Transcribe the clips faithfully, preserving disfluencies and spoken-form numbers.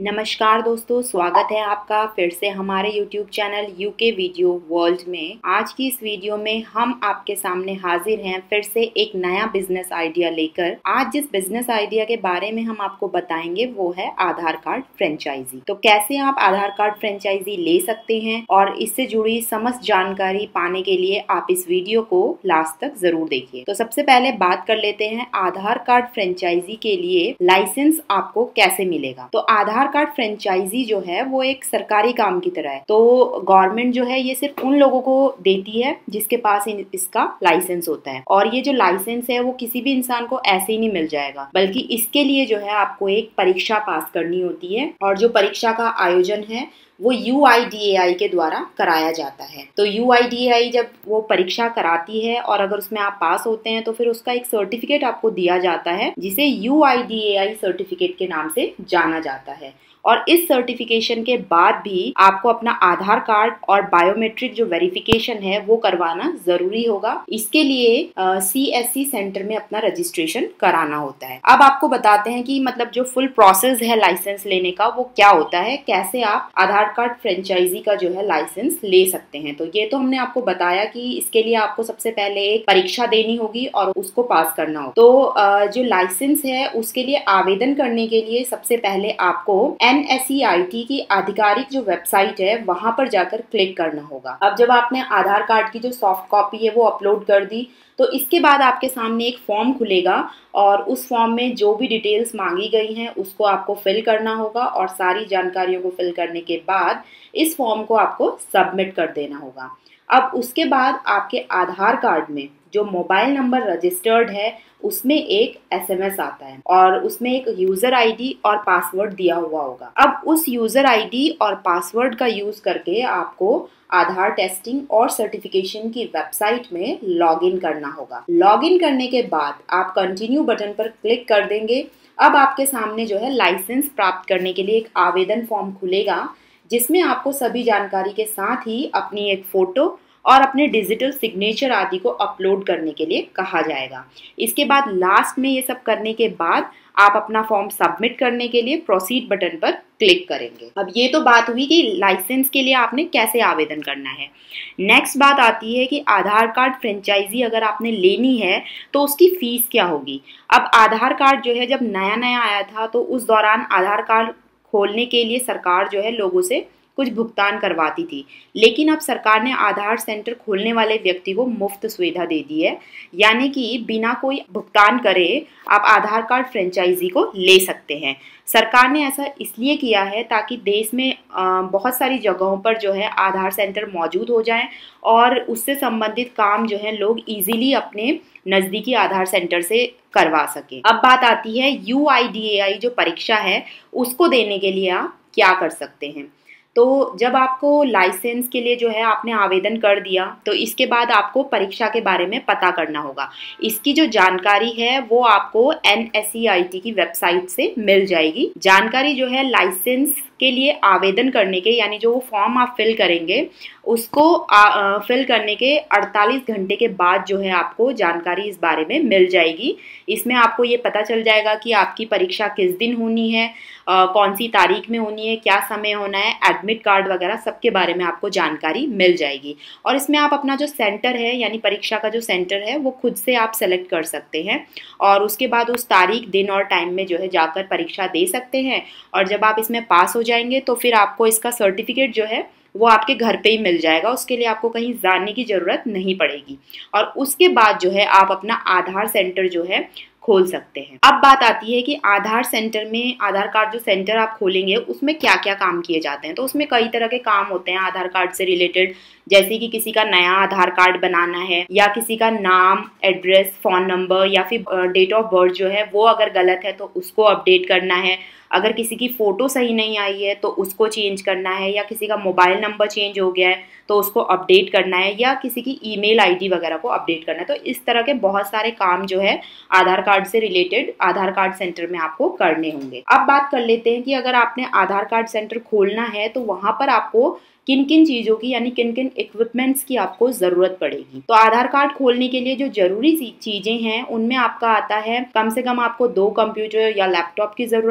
नमस्कार दोस्तों, स्वागत है आपका फिर से हमारे YouTube channel UK video world में। आज की इस वीडियो में हम आपके सामने हाजिर हैं फिर से एक नया बिजनेस आइडिया लेकर। आज जिस बिजनेस आइडिया के बारे में हम आपको बताएंगे वो है आधार कार्ड फ्रेंचाइजी। तो कैसे आप आधार कार्ड फ्रेंचाइजी ले सकते हैं और इससे जुड़ी समस्त जानकारी पाने के लिए आप इस वीडियो को लास्ट तक जरूर देखिए। तो सबसे पहले बात कर लेते हैं आधार कार्ड फ्रेंचाइजी के लिए लाइसेंस आपको कैसे मिलेगा। तो आधार आधार कार्ड फ्रेंचाइजी जो है वो एक सरकारी काम की तरह है। तो गवर्नमेंट जो है ये सिर्फ उन लोगों को देती है जिसके पास इसका लाइसेंस होता है, और ये जो लाइसेंस है वो किसी भी इंसान को ऐसे ही नहीं मिल जाएगा, बल्कि इसके लिए जो है आपको एक परीक्षा पास करनी होती है। और जो परीक्षा का आयोजन है वो यू आई डी ए आई के द्वारा कराया जाता है। तो यू आई डी ए आई जब वो परीक्षा कराती है और अगर उसमें आप पास होते हैं तो फिर उसका एक सर्टिफिकेट आपको दिया जाता है जिसे U I D A I certificate के नाम से जाना जाता है। और इस सर्टिफिकेशन के बाद भी आपको अपना आधार कार्ड और बायोमेट्रिक जो वेरिफिकेशन है वो करवाना जरूरी होगा। इसके लिए सी एस सी सेंटर में अपना रजिस्ट्रेशन कराना होता है। अब आपको बताते हैं कि मतलब जो फुल प्रोसेस है लाइसेंस लेने का वो क्या होता है, कैसे आप आधार कार्ड फ्रेंचाइजी का जो है लाइसेंस ले सकते हैं। तो ये तो हमने आपको बताया कि इसके लिए आपको सबसे पहले एक परीक्षा देनी होगी और उसको पास करना होगा। तो जो लाइसेंस है उसके लिए आवेदन करने के लिए सबसे पहले आपको N S E I T की आधिकारिक जो वेबसाइट है वहां पर जाकर क्लिक करना होगा। अब जब आपने आधार कार्ड की जो सॉफ्ट कॉपी है वो अपलोड कर दी तो इसके बाद आपके सामने एक फॉर्म खुलेगा और उस फॉर्म में जो भी डिटेल्स मांगी गई हैं उसको आपको फिल करना होगा। और सारी जानकारियों को फिल करने के बाद इस फॉर्म को आपको सबमिट कर देना होगा। अब उसके बाद आपके आधार कार्ड में जो मोबाइल नंबर रजिस्टर्ड है उसमें एक एस एम एस आता है और उसमें एक यूजर आईडी और पासवर्ड दिया हुआ होगा। अब उस यूजर आईडी और पासवर्ड का यूज करके आपको आधार टेस्टिंग और सर्टिफिकेशन की वेबसाइट में लॉगिन करना होगा। लॉगिन करने के बाद आप कंटिन्यू बटन पर क्लिक कर देंगे। अब आपके सामने जो है लाइसेंस प्राप्त करने के लिए एक आवेदन फॉर्म खुलेगा जिसमें आपको सभी जानकारी के साथ ही अपनी एक फोटो और अपने डिजिटल सिग्नेचर आदि को अपलोड करने के लिए कहा जाएगा। इसके बाद लास्ट में ये सब करने के बाद आप अपना फॉर्म सबमिट करने के लिए प्रोसीड बटन पर क्लिक करेंगे। अब ये तो बात हुई कि लाइसेंस के लिए आपने कैसे आवेदन करना है। नेक्स्ट बात आती है कि आधार कार्ड फ्रेंचाइजी अगर आपने लेनी है तो उसकी फीस क्या होगी। अब आधार कार्ड जो है जब नया नया आया था तो उस दौरान आधार कार्ड खोलने के लिए सरकार जो है लोगों से कुछ भुगतान करवाती थी, लेकिन अब सरकार ने आधार सेंटर खोलने वाले व्यक्ति को मुफ्त सुविधा दे दी है, यानी कि बिना कोई भुगतान करे आप आधार कार्ड फ्रेंचाइजी को ले सकते हैं। सरकार ने ऐसा इसलिए किया है ताकि देश में बहुत सारी जगहों पर जो है आधार सेंटर मौजूद हो जाएं और उससे संबंधित काम जो है लोग इजीली अपने नज़दीकी आधार सेंटर से करवा सकें। अब बात आती है यू आई डी ए आई जो परीक्षा है उसको देने के लिए आप क्या कर सकते हैं। तो जब आपको लाइसेंस के लिए जो है आपने आवेदन कर दिया तो इसके बाद आपको परीक्षा के बारे में पता करना होगा। इसकी जो जानकारी है वो आपको N S E I T की वेबसाइट से मिल जाएगी। जानकारी जो है लाइसेंस के लिए आवेदन करने के, यानी जो वो फॉर्म आप फिल करेंगे उसको आ, आ, फिल करने के अड़तालीस घंटे के बाद जो है आपको जानकारी इस बारे में मिल जाएगी। इसमें आपको ये पता चल जाएगा कि आपकी परीक्षा किस दिन होनी है, आ, कौन सी तारीख में होनी है, क्या समय होना है, एडमिट कार्ड वगैरह सबके बारे में आपको जानकारी मिल जाएगी। और इसमें आप अपना जो सेंटर है यानी परीक्षा का जो सेंटर है वो खुद से आप सेलेक्ट कर सकते हैं और उसके बाद उस तारीख, दिन और टाइम में जो है जाकर परीक्षा दे सकते हैं। और जब आप इसमें पास हो जाएंगे तो फिर आपको इसका सर्टिफिकेट जो है वो आपके घर पे ही मिल जाएगा। उसके लिए आपको कहीं जाने की ज़रूरत नहीं पड़ेगी और उसके बाद जो है आप अपना आधार सेंटर जो है खोल सकते हैं। अब बात आती है कि आधार सेंटर में, आधार कार्ड जो सेंटर आप खोलेंगे उसमें क्या क्या काम किए जाते हैं। तो उसमें कई तरह के काम होते हैं आधार कार्ड से रिलेटेड, जैसे कि किसी का नया आधार कार्ड बनाना है या किसी का नाम, एड्रेस, फोन नंबर या फिर डेट ऑफ बर्थ जो है वो अगर गलत है तो उसको अपडेट करना है। अगर किसी की फ़ोटो सही नहीं आई है तो उसको चेंज करना है, या किसी का मोबाइल नंबर चेंज हो गया है तो उसको अपडेट करना है, या किसी की ईमेल आईडी वगैरह को अपडेट करना है। तो इस तरह के बहुत सारे काम जो है आधार कार्ड से रिलेटेड आधार कार्ड सेंटर में आपको करने होंगे। अब बात कर लेते हैं कि अगर आपने आधार कार्ड सेंटर खोलना है तो वहाँ पर आपको किन किन चीज़ों की यानी किन किन इक्विपमेंट्स की आपको ज़रूरत पड़ेगी। तो आधार कार्ड खोलने के लिए जो जरूरी चीज़ें हैं उनमें आपका आता है कम से कम आपको दो कंप्यूटर या लैपटॉप की ज़रूरत पड़ेगी,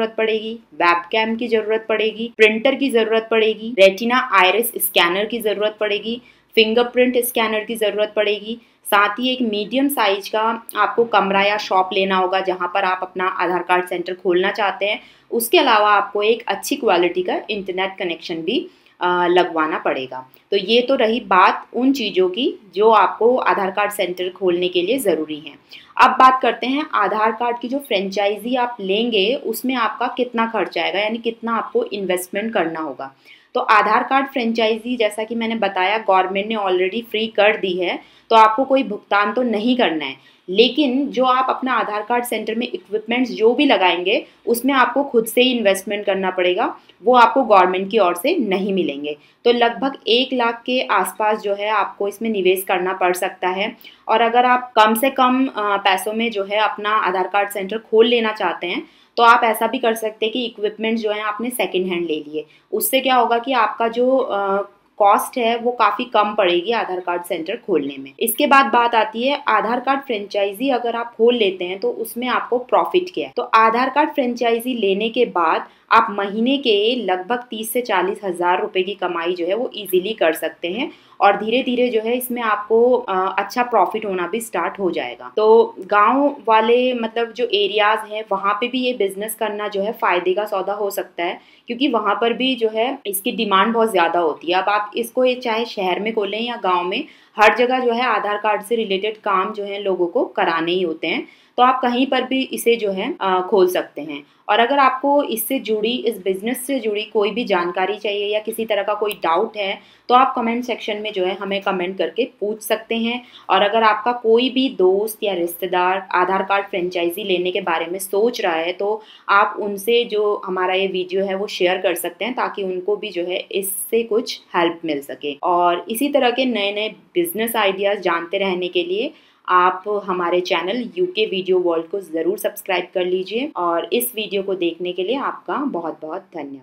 पड़ेगी, वेबकैम की जरूरत पड़ेगी, प्रिंटर की जरूरत पड़ेगी, रेटिना आइरिस स्कैनर की जरूरत पड़ेगी, फिंगरप्रिंट स्कैनर की ज़रूरत पड़ेगी। साथ ही एक मीडियम साइज का आपको कमरा या शॉप लेना होगा जहां पर आप अपना आधार कार्ड सेंटर खोलना चाहते हैं। उसके अलावा आपको एक अच्छी क्वालिटी का इंटरनेट कनेक्शन भी लगवाना पड़ेगा। तो ये तो रही बात उन चीज़ों की जो आपको आधार कार्ड सेंटर खोलने के लिए ज़रूरी है। अब बात करते हैं आधार कार्ड की जो फ्रेंचाइजी आप लेंगे उसमें आपका कितना खर्च आएगा, यानी कितना आपको इन्वेस्टमेंट करना होगा। तो आधार कार्ड फ्रेंचाइजी जैसा कि मैंने बताया गवर्नमेंट ने ऑलरेडी फ्री कर दी है, तो आपको कोई भुगतान तो नहीं करना है। लेकिन जो आप अपना आधार कार्ड सेंटर में इक्विपमेंट्स जो भी लगाएंगे उसमें आपको खुद से ही इन्वेस्टमेंट करना पड़ेगा, वो आपको गवर्नमेंट की ओर से नहीं मिलेंगे। तो लगभग एक लाख के आसपास जो है आपको इसमें निवेश करना पड़ सकता है। और अगर आप कम से कम पैसों में जो है अपना आधार कार्ड सेंटर खोल लेना चाहते हैं तो आप ऐसा भी कर सकते हैं कि इक्विपमेंट जो है आपने सेकेंड हैंड ले लिए। उससे क्या होगा कि आपका जो कॉस्ट है वो काफ़ी कम पड़ेगी आधार कार्ड सेंटर खोलने में। इसके बाद बात आती है आधार कार्ड फ्रेंचाइजी अगर आप खोल लेते हैं तो उसमें आपको प्रॉफिट क्या है। तो आधार कार्ड फ्रेंचाइजी लेने के बाद आप महीने के लगभग तीस से चालीस हज़ार रुपए की कमाई जो है वो इजीली कर सकते हैं और धीरे धीरे जो है इसमें आपको अच्छा प्रॉफिट होना भी स्टार्ट हो जाएगा। तो गांव वाले मतलब जो एरियाज हैं वहाँ पे भी ये बिजनेस करना जो है फायदे का सौदा हो सकता है, क्योंकि वहाँ पर भी जो है इसकी डिमांड बहुत ज़्यादा होती है। अब आप इसको ये चाहे शहर में खोलें या गाँव में, हर जगह जो है आधार कार्ड से रिलेटेड काम जो है लोगों को कराने ही होते हैं। तो आप कहीं पर भी इसे जो है आ, खोल सकते हैं। और अगर आपको इससे जुड़ी इस बिज़नेस से जुड़ी कोई भी जानकारी चाहिए या किसी तरह का कोई डाउट है तो आप कमेंट सेक्शन में जो है हमें कमेंट करके पूछ सकते हैं। और अगर आपका कोई भी दोस्त या रिश्तेदार आधार कार्ड फ्रेंचाइजी लेने के बारे में सोच रहा है तो आप उनसे जो हमारा ये वीडियो है वो शेयर कर सकते हैं ताकि उनको भी जो है इससे कुछ हेल्प मिल सके। और इसी तरह के नए नए बिजनेस आइडियाज़ जानते रहने के लिए आप हमारे चैनल यूके वीडियो वर्ल्ड को ज़रूर सब्सक्राइब कर लीजिए। और इस वीडियो को देखने के लिए आपका बहुत बहुत धन्यवाद।